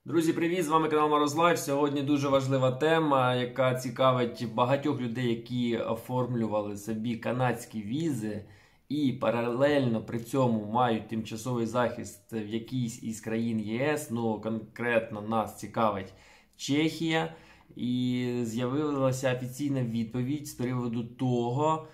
Друзі, привіт! З вами канал Морозлайф. Сьогодні дуже важлива тема, яка цікавить багатьох людей, які оформлювали собі канадські візи і паралельно при цьому мають тимчасовий захист в якійсь із країн ЄС. Ну, конкретно нас цікавить Чехія. І з'явилася офіційна відповідь з приводу того,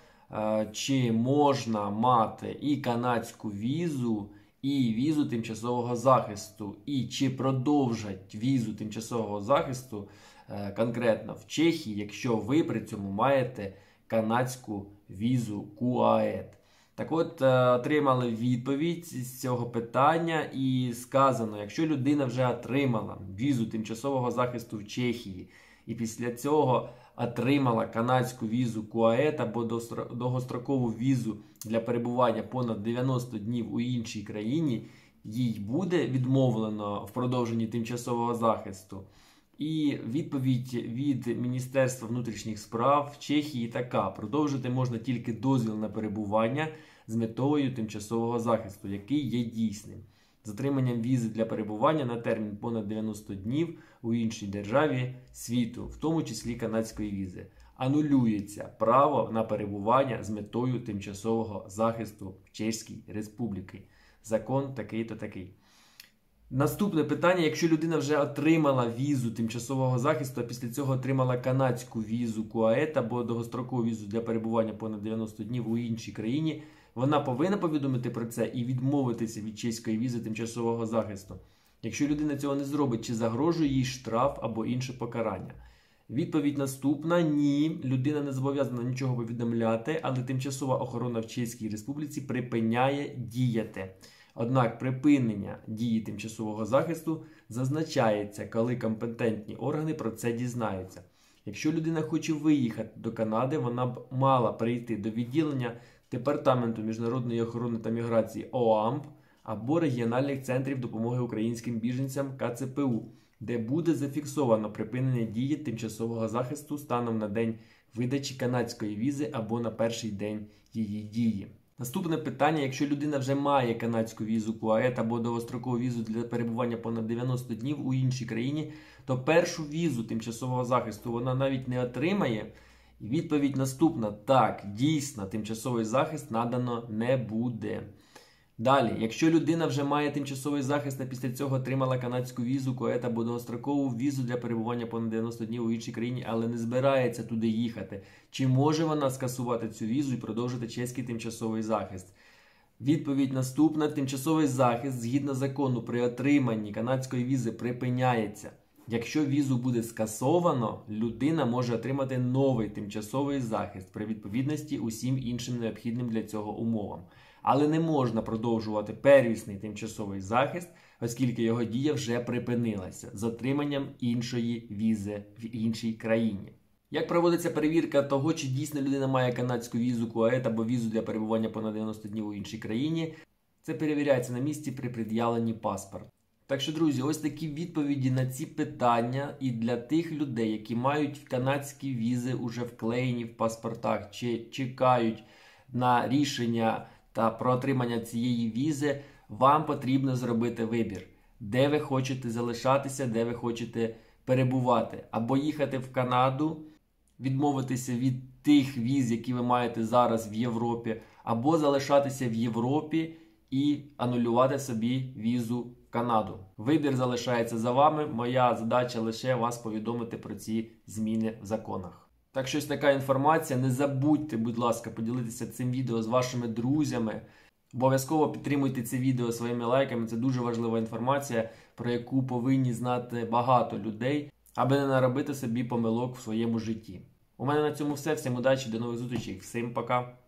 чи можна мати і канадську візу, і візу тимчасового захисту, і чи продовжать візу тимчасового захисту конкретно в Чехії, якщо ви при цьому маєте канадську візу КУАЕД. Так от, отримали відповідь з цього питання і сказано, якщо людина вже отримала візу тимчасового захисту в Чехії і після цього отримала канадську візу КУАЕД або довгострокову візу для перебування понад 90 днів у іншій країні, їй буде відмовлено в продовженні тимчасового захисту. І відповідь від Міністерства внутрішніх справ Чехії така: продовжити можна тільки дозвіл на перебування з метою тимчасового захисту, який є дійсним. З отриманням візи для перебування на термін понад 90 днів у іншій державі світу, в тому числі канадської візи, анулюється право на перебування з метою тимчасового захисту в Чеській Республіці. Закон такий-то такий. Наступне питання: якщо людина вже отримала візу тимчасового захисту, а після цього отримала канадську візу КУАЕД або довгострокову візу для перебування понад 90 днів у іншій країні, вона повинна повідомити про це і відмовитися від чеської візи тимчасового захисту. Якщо людина цього не зробить, чи загрожує їй штраф або інше покарання? Відповідь наступна: ні, людина не зобов'язана нічого повідомляти, але тимчасова охорона в Чеській Республіці припиняє діяти. Однак припинення дії тимчасового захисту зазначається, коли компетентні органи про це дізнаються. Якщо людина хоче виїхати до Канади, вона б мала прийти до відділення Департаменту міжнародної охорони та міграції ОАМП або регіональних центрів допомоги українським біженцям КЦПУ, де буде зафіксовано припинення дії тимчасового захисту станом на день видачі канадської візи або на перший день її дії. Наступне питання: якщо людина вже має канадську візу КУАЕД або довгострокову візу для перебування понад 90 днів у іншій країні, то першу візу тимчасового захисту вона навіть не отримає. І відповідь наступна: так, дійсно, тимчасовий захист надано не буде. Далі, якщо людина вже має тимчасовий захист, а після цього отримала канадську візу КУАЕД або довгострокову візу для перебування понад 90 днів у іншій країні, але не збирається туди їхати, чи може вона скасувати цю візу і продовжити чеський тимчасовий захист? Відповідь наступна: тимчасовий захист, згідно закону, при отриманні канадської візи припиняється. Якщо візу буде скасовано, людина може отримати новий тимчасовий захист при відповідності усім іншим необхідним для цього умовам. Але не можна продовжувати первісний тимчасовий захист, оскільки його дія вже припинилася з отриманням іншої візи в іншій країні. Як проводиться перевірка того, чи дійсно людина має канадську візу КУАЕД або візу для перебування понад 90 днів у іншій країні? Це перевіряється на місці при пред'явленні паспорту. Так що, друзі, ось такі відповіді на ці питання і для тих людей, які мають канадські візи уже вклеєні в паспортах, чи чекають на рішення та про отримання цієї візи, вам потрібно зробити вибір, де ви хочете залишатися, де ви хочете перебувати. Або їхати в Канаду, відмовитися від тих віз, які ви маєте зараз в Європі, або залишатися в Європі і анулювати собі візу в Канаду. Вибір залишається за вами. Моя задача лише вас повідомити про ці зміни в законах. Так що ось така інформація. Не забудьте, будь ласка, поділитися цим відео з вашими друзями. Обов'язково підтримуйте це відео своїми лайками. Це дуже важлива інформація, про яку повинні знати багато людей, аби не наробити собі помилок в своєму житті. У мене на цьому все. Всім удачі, до нових зустрічей. Всім пока!